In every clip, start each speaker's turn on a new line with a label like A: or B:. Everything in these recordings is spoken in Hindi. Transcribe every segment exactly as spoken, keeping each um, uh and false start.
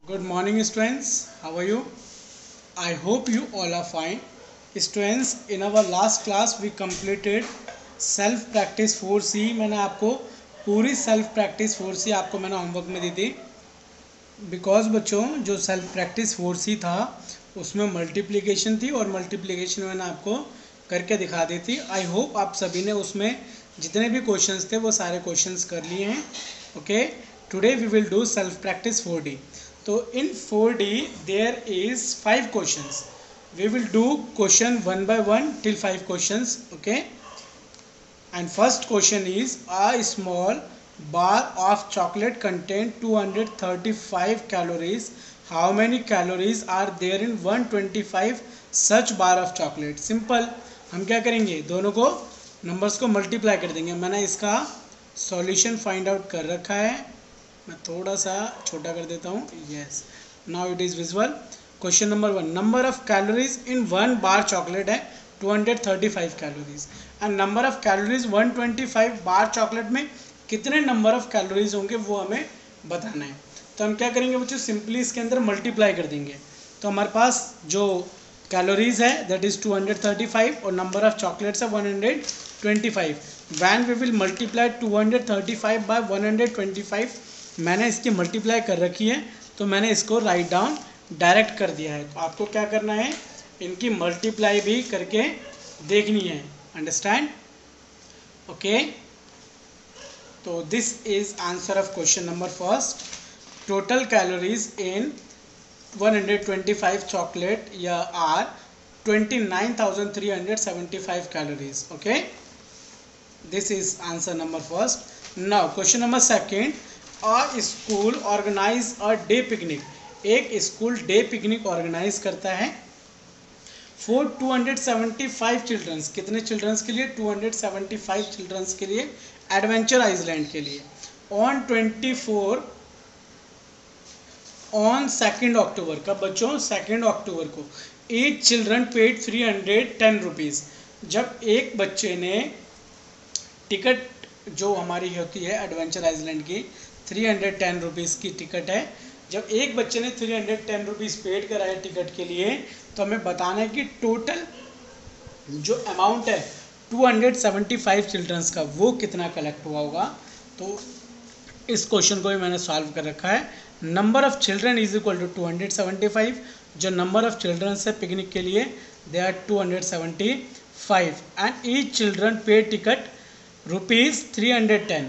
A: Good morning, students. How are you? I hope you all are fine. Students, in our last class we completed self practice four C. मैंने आपको पूरी self practice फोर सी आपको मैंने होमवर्क में दी थी. बिकॉज बच्चों जो सेल्फ प्रैक्टिस फोर सी था उसमें मल्टीप्लिकेशन थी और मल्टीप्लिकेशन मैंने आपको करके दिखा दी थी. आई होप आप सभी ने उसमें जितने भी क्वेश्चंस थे वो सारे क्वेश्चंस कर लिए हैं. Okay, today we will do self practice four D. तो इन four D there is five questions. We will do question one by one till five questions. Okay, and first question is a small bar of chocolate contain two hundred thirty-five calories. How many calories are there in one hundred twenty-five such bar of chocolate? Simple. हम क्या करेंगे, दोनों को नंबर्स को मल्टीप्लाई कर देंगे. मैंने इसका सॉल्यूशन फाइंड आउट कर रखा है. मैं थोड़ा सा छोटा कर देता हूँ. Yes, now it is visual. Question number one, number of calories in one bar chocolate है two hundred thirty five calories and number of calories one hundred twenty five bar chocolate में कितने नंबर ऑफ कैलोरीज होंगे वो हमें बताना है. तो हम क्या करेंगे बच्चों, सिंपली इसके अंदर मल्टीप्लाई कर देंगे. तो हमारे पास जो कैलोरीज है that is two hundred thirty five और नंबर ऑफ चॉकलेट्स है one hundred twenty five. When we will multiply two hundred thirty five by one hundred twenty five. मैंने इसकी मल्टीप्लाई कर रखी है तो मैंने इसको राइट डाउन डायरेक्ट कर दिया है. तो आपको क्या करना है, इनकी मल्टीप्लाई भी करके देखनी है. अंडरस्टैंड? ओके, तो this is answer of question number first. Total calories in one hundred twenty five chocolate या are twenty nine thousand three hundred seventy five calories. Okay, this is answer number first. Now question number second, a school organise a day picnic. एक स्कूल डे पिकनिक ऑर्गेनाइज करता है for two hundred seventy five childrens. कितने चिल्ड्रंस के लिए? Two hundred seventy five children's के लिए, एडवेंचर आइसलैंड के लिए. On twenty four on second October. कब बच्चों? सेकेंड अक्टूबर को. Each children paid three hundred ten rupees. जब एक बच्चे ने टिकट जो हमारी होती है एडवेंचर आइसलैंड की थ्री हंड्रेड टेन रुपीज़ की टिकट है, जब एक बच्चे ने three hundred ten rupees paid करा है टिकट के लिए, तो हमें बताना है कि टोटल जो अमाउंट है two hundred seventy five childrens का वो कितना कलेक्ट हुआ होगा. तो इस क्वेश्चन को भी मैंने सॉल्व कर रखा है. Number of children is equal to two hundred seventy five. जो नंबर ऑफ चिल्ड्रंस है पिकनिक के लिए they are two hundred seventy five and each children pay ticket rupees three hundred ten.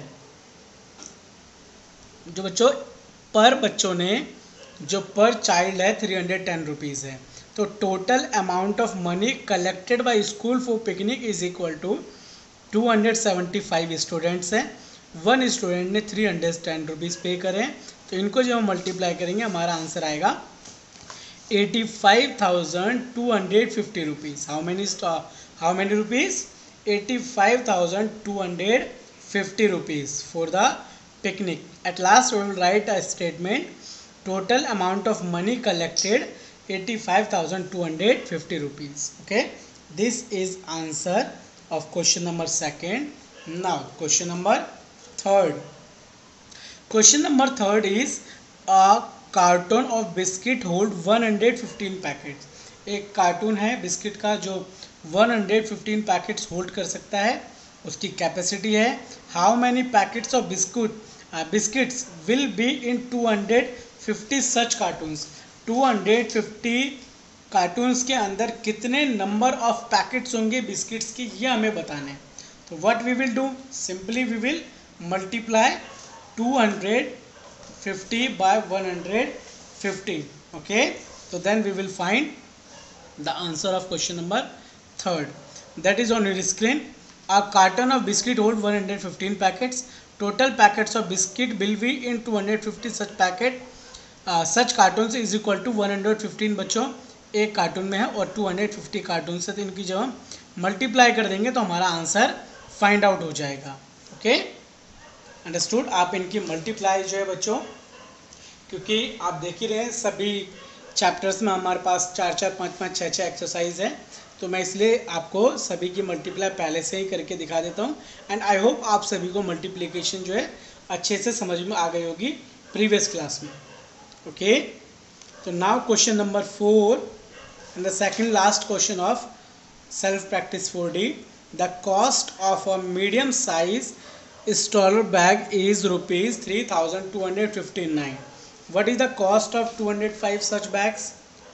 A: जो बच्चों पर बच्चों ने जो पर चाइल्ड है थ्री हंड्रेड टेन रुपीज़ है. तो total amount of money collected by school for picnic is equal to two hundred seventy five students हैं. वन स्टूडेंट ने three hundred ten rupees pay करें, तो इनको जब हम मल्टीप्लाई करेंगे हमारा आंसर आएगा eighty five thousand two hundred fifty rupees. How many how many rupees? Eighty five thousand two hundred fifty rupees for the picnic. At last we will write a statement. Total amount of money collected eighty-five thousand two hundred fifty rupees. Okay, this is answer of question number second. Now question number third. Question number third is a carton of biscuit hold one hundred fifteen packets. एक कार्टून है बिस्किट का जो one hundred fifteen packets hold कर सकता है, उसकी कैपेसिटी है. How many packets of biscuit biscuits will be in two hundred fifty such cartons. Two hundred fifty cartons के अंदर कितने नंबर ऑफ पैकेट्स होंगे बिस्किट्स की, ये हमें बताना है. तो what we will do, simply we will multiply two hundred fifty by one hundred fifty. Okay, तो then we will find the answer of question number third. That is on your screen. A carton of biscuit hold one hundred fifteen packets. Total packets of biscuit will be in two hundred fifty such packet. uh, such cartons is equal to one hundred fifteen. बच्चों एक कार्टून में है और टू हंड्रेड फिफ्टी कार्टून से, तो इनकी जब हम मल्टीप्लाई कर देंगे तो हमारा आंसर फाइंड आउट हो जाएगा. Okay, understood? आप इनकी मल्टीप्लाई जो है बच्चों, क्योंकि आप देख ही रहे हैं सभी चैप्टर्स में हमारे पास चार चार पाँच पाँच छः छः एक्सरसाइज है, तो मैं इसलिए आपको सभी की मल्टीप्लाई पहले से ही करके दिखा देता हूँ. एंड आई होप आप सभी को मल्टीप्लिकेशन जो है अच्छे से समझ में आ गई होगी प्रीवियस क्लास में. ओके, तो now question number four and the second last question of self practice four D. The cost of a medium size stroller bag is rupees three thousand two hundred fifty-nine. What is the cost of two hundred five such bags?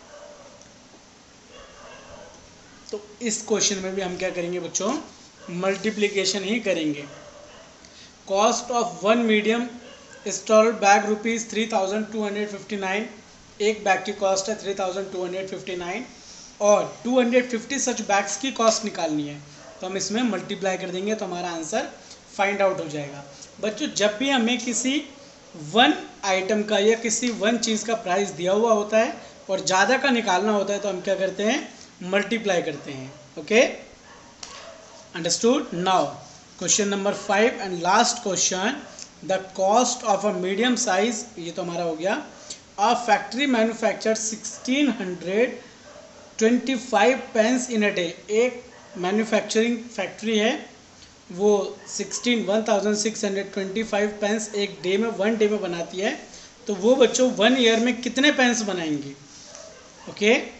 A: तो इस क्वेश्चन में भी हम क्या करेंगे बच्चों, मल्टीप्लिकेशन ही करेंगे. Cost of one medium stroller bag rupees three thousand two hundred fifty nine. एक बैग की कॉस्ट है three thousand two hundred fifty nine और two hundred fifty such bags की कॉस्ट निकालनी है. तो हम इसमें मल्टीप्लाई कर देंगे तो हमारा आंसर फाइंड आउट हो जाएगा. बच्चों जब भी हमें किसी वन आइटम का या किसी वन चीज़ का प्राइस दिया हुआ होता है और ज़्यादा का निकालना होता है तो हम क्या करते हैं, मल्टीप्लाई करते हैं. Okay, understood. Now question number five and last question. The cost of a medium size, ये तो हमारा हो गया. A factory manufactured sixteen hundred twenty five pens in a day. एक मैन्युफैक्चरिंग फैक्ट्री है वो sixteen one thousand six hundred twenty five pens एक डे में वन डे में बनाती है. तो वो बच्चों वन ईयर में कितने पेन्स बनाएंगी. Okay okay?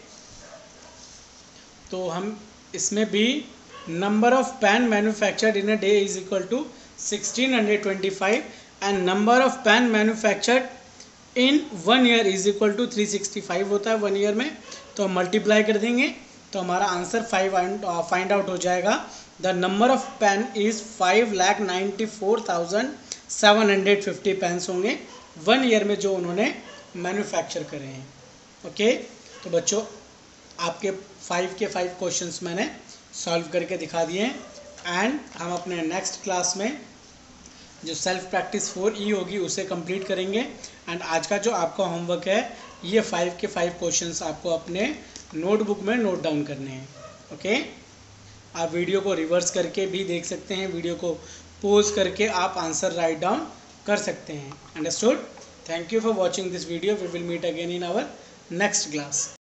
A: तो हम इसमें भी number of pen manufactured in a day is equal to sixteen hundred twenty five and number of pen manufactured in one year is equal to three sixty five होता है वन ईयर में. तो हम मल्टीप्लाई कर देंगे तो हमारा आंसर फाइव फाइंड आउट हो जाएगा. The number of pen is five lakh ninety four thousand seven hundred fifty pens होंगे वन ईयर में जो उन्होंने मैन्युफैक्चर करे हैं. Okay okay? तो बच्चों आपके फाइव के फाइव क्वेश्चंस मैंने सॉल्व करके दिखा दिए हैं एंड हम अपने नेक्स्ट क्लास में जो सेल्फ प्रैक्टिस फोर ई होगी उसे कंप्लीट करेंगे. एंड आज का जो आपका होमवर्क है ये फाइव के फाइव क्वेश्चंस आपको अपने नोटबुक में नोट डाउन करने हैं. ओके, आप वीडियो को रिवर्स करके भी देख सकते हैं, वीडियो को पॉज करके आप आंसर राइट डाउन कर सकते हैं. Understood. Thank you for watching this video. We will meet again in our next class.